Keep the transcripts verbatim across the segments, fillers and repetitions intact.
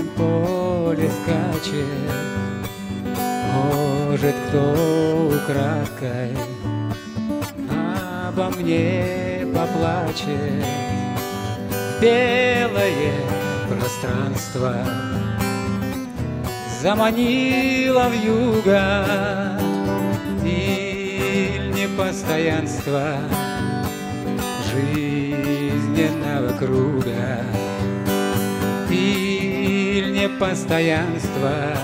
чистом поле скачет. Может, кто украдкой обо мне поплачет. В белое пространство заманила вьюга, иль непостоянства жизненного круга, иль непостоянства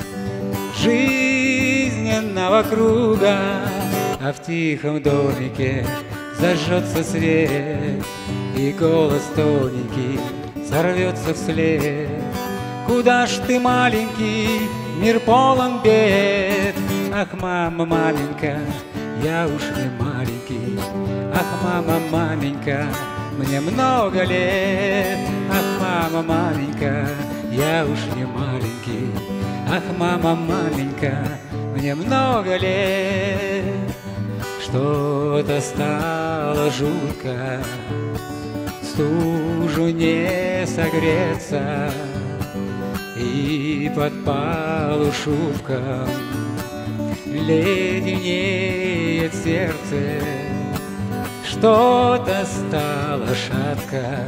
жизненного круга. А в тихом домике зажжется свет, и голос тоненький сорвется вслед. Куда ж ты, маленький, мир полон бед? Ах, мама, маменька, я уж не маленький. Ах, мама, маменька, мне много лет. Ах, мама, маменька, я уж не маленький. Ах, мама, маменька, мне много лет. Что-то стало жутко, стужу не согреться, и под полушубком леденеет сердце. Что-то стало шатко,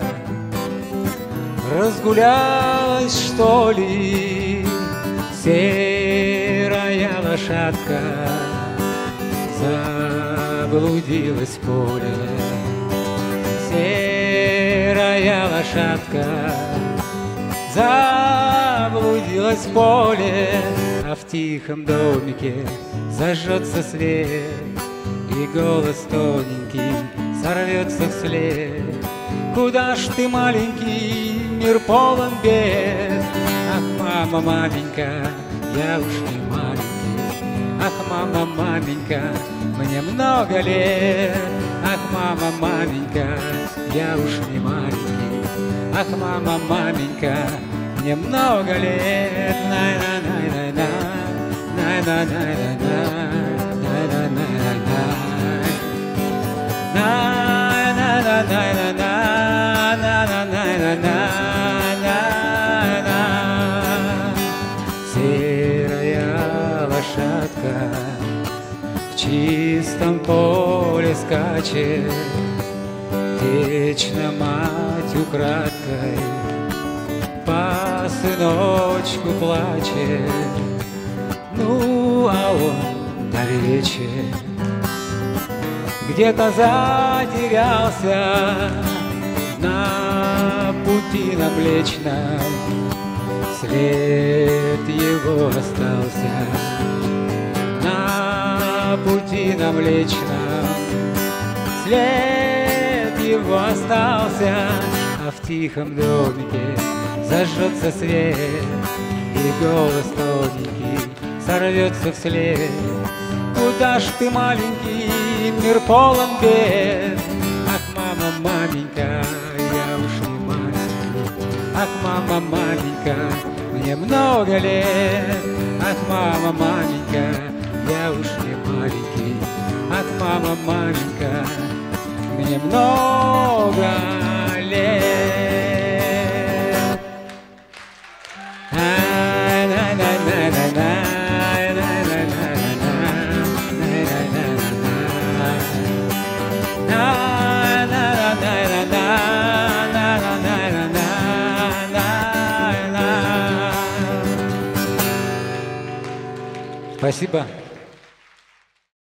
разгулялась, что ли, серая лошадка, заблудилась в поле. Серая лошадка заблудилась в поле, а в тихом домике зажжется свет, и голос тоненький сорвется вслед. Куда ж ты, маленький, мир полон бед? Ах, мама, маменька, я уж не маленький. Ах, мама, маменька, мне много лет. Ах, мама, маменька, я уж не маленький. Ах, мама, маменька, мне много лет. На-на-на-на-на, на-на-на-на-на, на-на-на-на-на, на-на-на-на-на, на-на-на-на-на. Серая лошадка в чистом поле скачет, вечно мать украдкой по сыночку плачет. Ну, а он далече где-то затерялся на пути на Млечном, след его остался на пути на Млечном, след его остался. А в тихом домике зажжется свет, и голос тоненький сорвется вслед. Куда ж ты, маленький, мир полон бед? Ах, мама, маменька, я уж не маленький. Ах, мама, маменька, мне много лет. Ах, мама, маменька, я уж не маленький. Ах, мама, маменька, мне много лет. На-на-на-на-на. Спасибо.